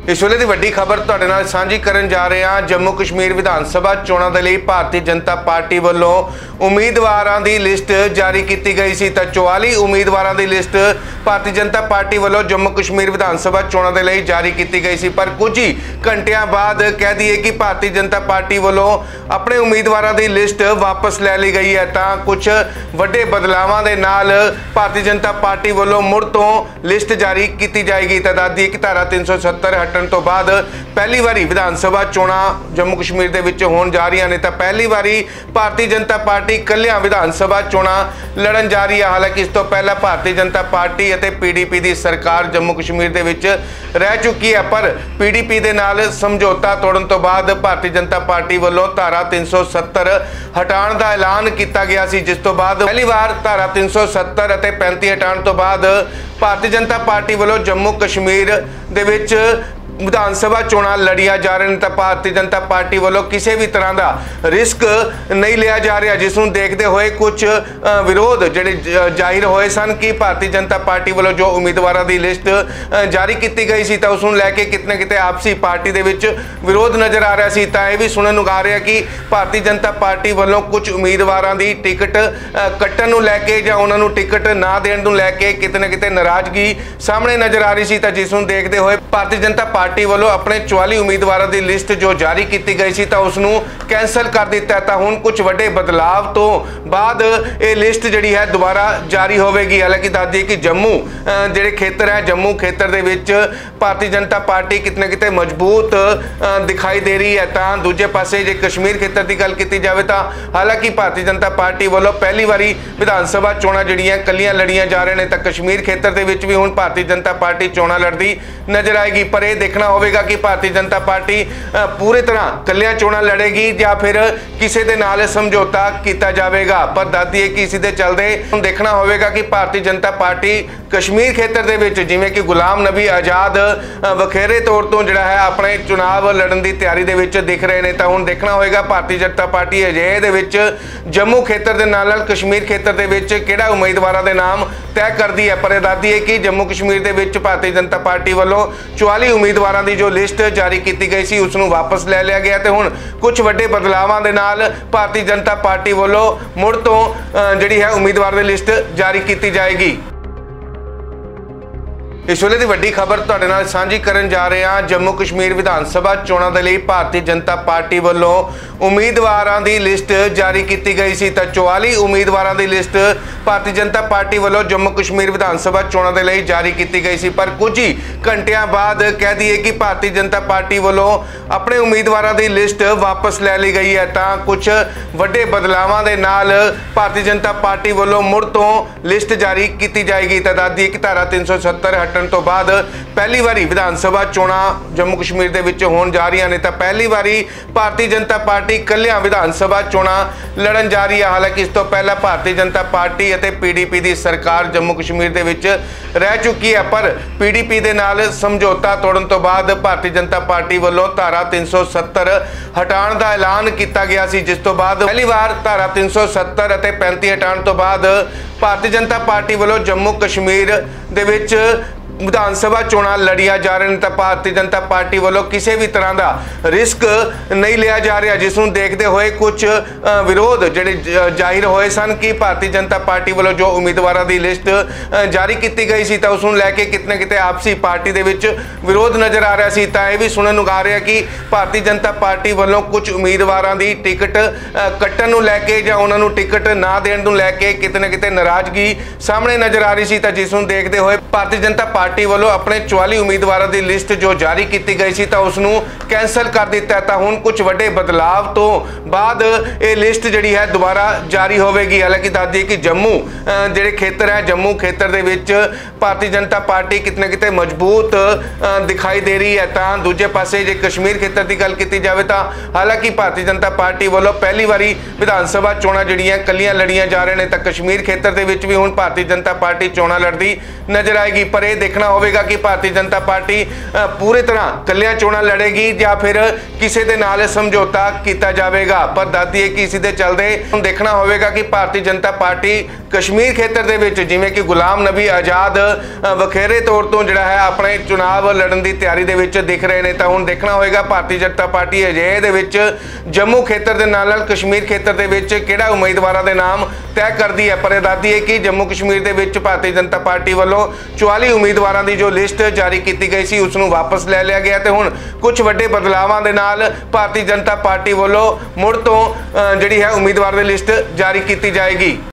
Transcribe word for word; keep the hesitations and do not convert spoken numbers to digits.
इस वेले की वड्डी खबर तुहाडे नाल सांझी करन जा रहे हैं। जम्मू कश्मीर विधान सभा चोणां दे लई भारतीय जनता पार्टी वालों उम्मीदवारां दी लिस्ट जारी की गई सी। तां चौवाली उम्मीदवारां दी लिस्ट भारतीय जनता पार्टी वालों जम्मू कश्मीर विधान सभा चोणां दे लई जारी की गई सी, पर कुछ ही घंटियां बाद कह दिए कि भारतीय जनता पार्टी वालों अपने उम्मीदवारां दी लिस्ट वापस लै ली गई है। तां कुछ वड्डे बदलावां दे नाल भारतीय जनता पार्टी वालों मुड़ तो लिस्ट जारी की जाएगी। तां दस दईए कि धारा तीन सौ सत्तर हटण तो बाद पहली बारी विधान सभा चोणां जम्मू कश्मीर दे विच होण जा रही ने। तां पहली बारी भारतीय जनता पार्टी कल्लियां विधान सभा चोणां लड़न जा रही है। हालांकि इस तो पहला भारतीय जनता पार्टी अते पीडीपी की सरकार जम्मू कश्मीर दे विच रह चुकी है, पर पीडीपी दे नाल समझौता तोड़न तो बाद भारतीय जनता पार्टी वालों धारा तीन सौ सत्तर हटाण का ऐलान किया गया सी, जिस तो बाद पहली बार धारा तीन सौ सत्तर अते पैंती हटाण तो बाद भारतीय जनता पार्टी वालों जम्मू कश्मीर दे विच विधान सभा चोणां लड़िया जा रही हैं। तो भारतीय जनता पार्टी वालों किसी भी तरह का रिस्क नहीं लिया जा रहा, जिसनूं देखते हुए कुछ विरोध जिहड़े जाहिर होए सन कि भारतीय जनता पार्टी वालों जो उम्मीदवारों की लिस्ट जारी की गई सी तो उसनूं लैके किते ना किते आपसी पार्टी दे विच विरोध नज़र आ रहा सी। तां इह भी सुणन नूं आ रहा कि भारतीय जनता पार्टी वालों कुछ उम्मीदवारों की टिकट कट्टण नूं लैके जां उन्हां नूं टिकट ना देण नूं लैके किते ना किते नाराज़गी सामने नज़र आ रही सी। तां जिसनूं देखते हुए भारतीय जनता पार्टी वालों अपने चौवाली उम्मीदवारों की लिस्ट जो जारी की गई सी तो उसनूं कैंसल कर दिता। तो हुण कुछ वड्डे बदलाव तो बाद ये लिस्ट जिहड़ी है दोबारा जारी होवेगी। हालांकि दस दईए कि जम्मू जिहड़े खेतर है जम्मू खेतर दे विच भारतीय जनता पार्टी किते ना किते मजबूत दिखाई दे रही है। तो दूजे पासे जे कश्मीर खेतर की गल की जाए तो हालांकि भारतीय जनता पार्टी वालों पहली बारी विधान सभा चोणां जिहड़ियां कल्लियां लड़ियां जा रहे हैं। तो कश्मीर खेतर दे विच भी हुण भारतीय जनता पार्टी चोणां लड़दी नजर आएगी, पर यह देखना होगा कि भारतीय जनता पार्टी पूरी तरह कल्लियां चोणां लड़ेगी या फिर किसी दे नाल समझौता किया जाएगा। पर दस दईए कि इसी दे चलते देखना होगा कि भारतीय जनता पार्टी कश्मीर खेतर दे विच जिवें कि गुलाम नबी आज़ाद वखेरे तौर तो जिहड़ा है अपने चुनाव लड़न की तैयारी दे विच दिख रहे हैं। तो हुण देखना होगा भारतीय जनता पार्टी अजिहे दे विच जम्मू खेतर दे नाल नाल कश्मीर खेतर दे विच किहड़ा उम्मीदवारों के नाम तय करती है। पर दस दईए कि जम्मू कश्मीर दे विच भारतीय जनता पार्टी वालों चौवाली उम्मीदवारों की जो लिस्ट जारी की गई सी उसनूं वापस ले लिया गया। तो हुण कुछ वड्डे बदलावां दे नाल भारतीय जनता पार्टी वालों मुड़ तो जिहड़ी है उम्मीदवार की लिस्ट जारी की जाएगी। इस वेले की वड्डी खबर तुहाडे नाल सांझी करन जा रहे हैं। जम्मू कश्मीर विधान सभा चोणां दे लई भारतीय जनता पार्टी वालों उम्मीदवारां दी लिस्ट जारी की गई सी। तां चौवाली उम्मीदवारां दी लिस्ट भारतीय जनता पार्टी वालों जम्मू कश्मीर विधान सभा चोणां दे लई जारी की गई सी, पर कुछ ही घंटियां बाद कह दिए कि भारतीय जनता पार्टी वालों अपने उम्मीदवारों की लिस्ट वापस लै ली गई है। तां कुछ वड्डे बदलावां दे नाल भारतीय जनता पार्टी वालों मुड़ तो लिस्ट जारी की जाएगी। तां दस दईए कि धारा तीन सौ सत्तर तो बाद पहली बारी विधान सभा चोणां जम्मू कश्मीर दे विच होण जा रही ने। तां पहली बारी भारतीय जनता पार्टी कल्लियां विधान सभा चोणां लड़न जा रही है। हालांकि इस तो पहला भारतीय जनता पार्टी अते पीडीपी की सरकार जम्मू कश्मीर दे विच रह चुकी है, पर पीडीपी दे नाल समझौता तोड़न तो बाद भारतीय जनता पार्टी वालों धारा तीन सौ सत्तर हटाण का ऐलान किया गया सी, जिस तो बाद पहली बार धारा तीन सौ सत्तर अते पैंती हटाण तो बाद भारतीय जनता पार्टी वालों जम्मू कश्मीर दे विच विधान सभा चोणां लड़िया जा रही हैं। तो भारतीय जनता पार्टी वालों किसी भी तरह का रिस्क नहीं लिया जा रहा, जिसनूं देखते हुए कुछ विरोध जिहड़े जाहिर होए सन कि भारतीय जनता पार्टी वालों जो उम्मीदवारों की लिस्ट जारी की गई सी तो उसनूं लैके किते ना किते आपसी पार्टी दे विच विरोध नज़र आ रहा सी। तां इह भी सुणन नूं आ रहा कि भारतीय जनता पार्टी वालों कुछ उम्मीदवारों की टिकट कट्टण नूं लैके जां उन्हां नूं टिकट ना देण नूं लैके किते ना किते नाराज़गी सामने नज़र आ रही सी। तां जिसनूं देखते हुए भारतीय जनता पार्टी वालों अपने चौवाली उम्मीदवारों की लिस्ट जो जारी की गई सी तो उसनूं कैंसल कर दिता। तो हुण कुछ वड्डे बदलाव तो बाद ये लिस्ट जिहड़ी है दोबारा जारी होवेगी। हालांकि दस दईए कि जम्मू जिहड़े खेतर है जम्मू खेतर दे विच भारतीय जनता पार्टी किते ना किते मजबूत दिखाई दे रही है। तो दूजे पासे जे कश्मीर खेतर की गल की जाए तो हालांकि भारतीय जनता पार्टी वालों पहली बारी विधान सभा चोणां जिहड़ियां कल्लियां लड़ियां जा रहे हैं। तो कश्मीर खेतर दे विच भी हुण भारतीय जनता पार्टी चोणां लड़दी नजर आएगी, पर यह देखना होगा कि भारतीय जनता पार्टी पूरी तरह कलियां चोणां लड़ेगी या फिर किसी दे नाल समझौता किया जाएगा। पर दादी कि इसी दे चलते हुण देखना होगा कि भारतीय जनता पार्टी कश्मीर खेत्र दे विच जिवें कि गुलाम नबी आज़ाद वखेरे तौर तो जिहड़ा है अपने चुनाव लड़न की तैयारी दे विच दिख रहे हैं। तो हुण देखना होगा भारतीय जनता पार्टी अजिहे दे विच जम्मू खेत्र दे नाल नाल कश्मीर खेत्र दे विच किहड़ा उम्मीदवारां दे नाम तय करदी है। पर दादी है कि जम्मू कश्मीर दे विच भारतीय जनता पार्टी वालों चौवाली उम्मीदवारों की जो लिस्ट जारी की गई सी उसनूं वापस ले लिया गया। तो हुण कुछ वड्डे बदलावां दे नाल भारतीय जनता पार्टी वालों मुड़ तो जिहड़ी है उम्मीदवार की लिस्ट जारी की जाएगी।